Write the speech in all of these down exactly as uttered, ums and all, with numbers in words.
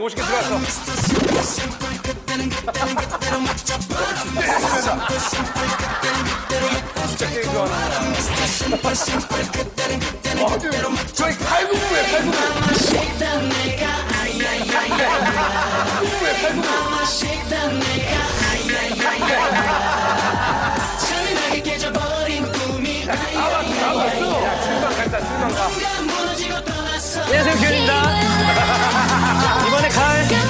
멋있게 들어갔어. 진짜 게임 좋아하는 거야. 저희 팔굽혀에 팔굽혀. 팔굽혀에 팔굽혀. 안녕하세요, 규현입니다. 이번에 갈,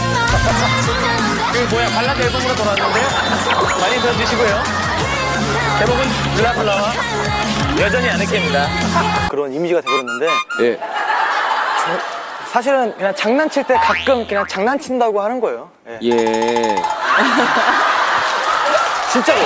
그 뭐야, 발라드 앨범으로 돌아왔는데요. 많이 들어주시고요. 제목은 블라블라와 여전히 아늑해입니다. 그런 이미지가 돼버렸는데. 예. 사실은 그냥 장난칠 때 가끔 그냥 장난친다고 하는 거예요. 예. 예. 진짜로.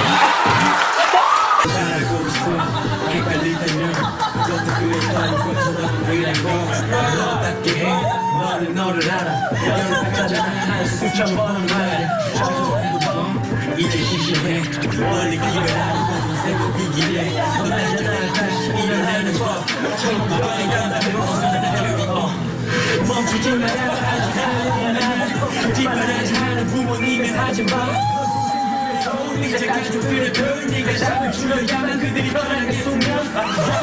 멈추지 마라 아직 하나 뒷바라지 하는 부모님의 사진봐 이제 가족들의 별 네가 잠을 줄여야만 그들이 변하게 속면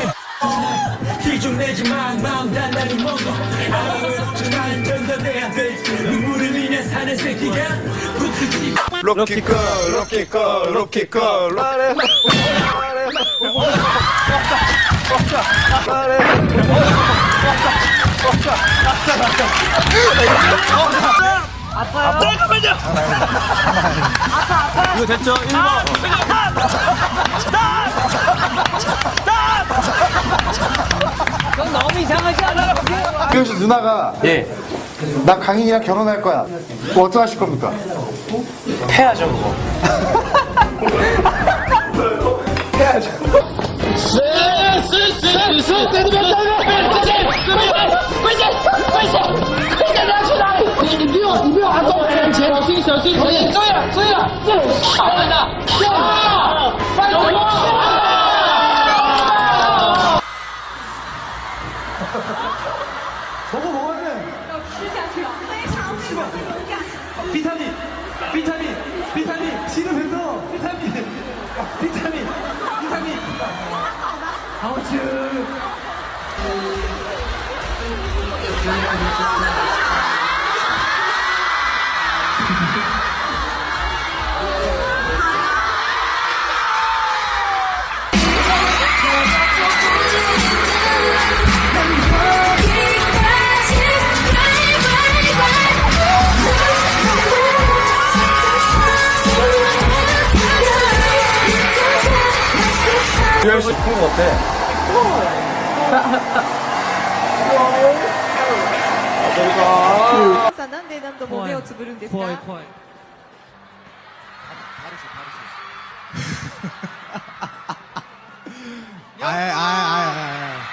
기좀 내지 마 마음 단단히 먹어 아무런 없지만 견뎌내야 돼 눈물을 흘려 사는 새끼가 붙지 로키걸 로키걸 로키걸 말해 아파요? 잠깐만요! 아파, 아파! 이거 됐죠? 일 번. 그건 너무 이상하지 않아요? 규현 씨 누나가 예. 나 강인이랑 결혼할 거야. 뭐 어떻게 하실 겁니까? 패야죠, 그거. 해야죠. 저거 먹으면 비타민 비타민 비타민 지름해서 비타민 비타민 비타민 아우츠 규현 씨 풍금 어때? 아, さんなんで何度も目をつぶるんですか？ 怖い怖いあいあいあいあい。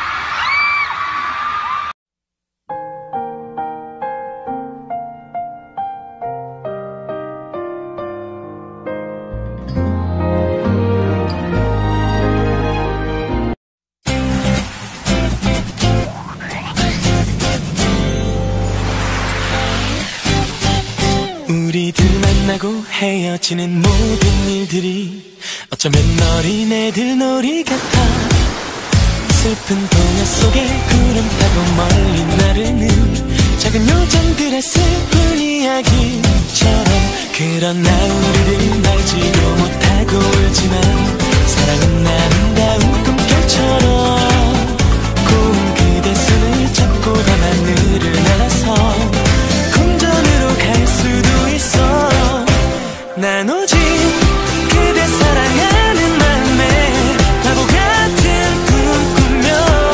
우리들 만나고 헤어지는 모든 일들이 어쩌면 어린애들 놀이 같아 슬픈 동화 속에 구름 타고 멀리 나르는 작은 요정들의 슬픈 이야기처럼 그런 나 우리를 알지도 못하고 울지만 사랑은 아름다운 꿈결처럼 고운 그대 손을 잡고 밤하늘을 날아서 궁전으로 갈 수도 있어 난 오직 그대 사랑하는 마음에 바보 같은 꿈 꾸며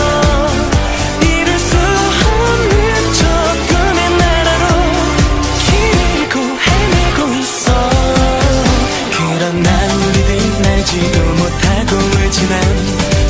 이룰 수 없는 저 꿈의 나라로 길을 잃고 헤매고 있어 그런 나 우리들 알지도 못하고 울지만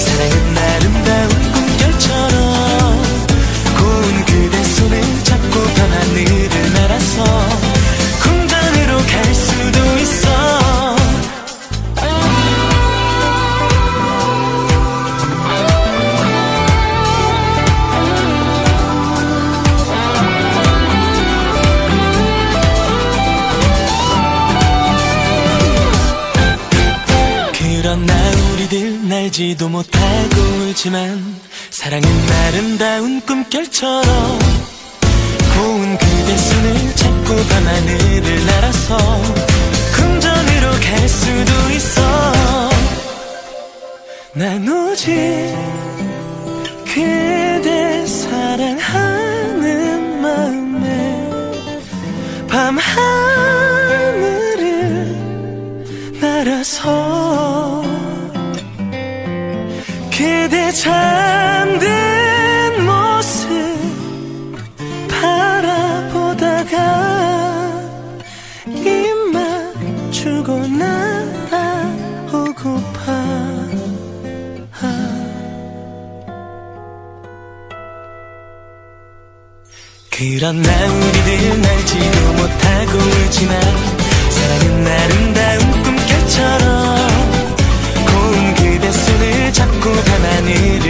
알지도 못하고 울지만 사랑은 아름다운 꿈결처럼 고운 그대 손을 잡고 밤하늘을 날아서 궁전으로 갈 수도 있어. 난 오직 그대 사랑하는 마음에 밤하늘을 날아서 그대 잠든 모습 바라보다가 입 맞추고 날아오고파. 그러나 우리들은 알지도 못하고 울지만 사랑은 아름다운 꿈결처럼 고운 그대 손을 잡고 밤하늘